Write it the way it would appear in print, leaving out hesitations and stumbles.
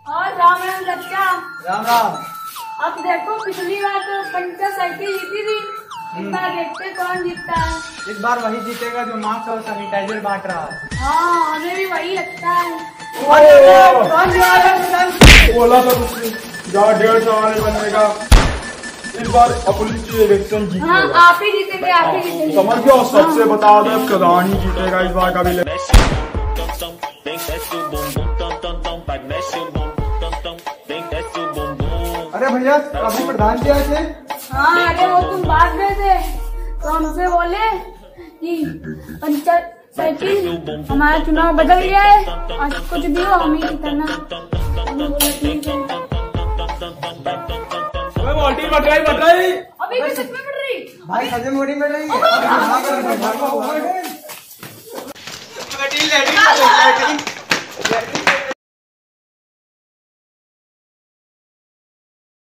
और राम राम बच्चा। राम राम। अब देखो पिछली बार तो पंचायत साइकिल जीती थी, इस बार देखते कौन जीतता है। इस बार वही जीतेगा जो मास्क और सैनिटाइजर बांट रहा है। हाँ हमें भी वही लगता है। बोला था तुझसे 1.5 साल बनेगा। इस बार पुलिस की इलेक्शन जीती। हाँ आप ही जीतेंगे, आप ही जीतेंगे। समझ गया, सबसे बता दे कदान ही जीतेगा इस बार का भी। अरे भैया अभी प्रधान जी आए थे। हाँ अरे वो तुम बात में थे तो हमसे बोले कि पंचायत साइकिल हमारा चुनाव बदल गया है, आज कुछ भी हो हम ही जीतना। हमने बोला ठीक है। बट रही अभी भी सच में बढ़ रही भाई सजे मोड़ी में रही है।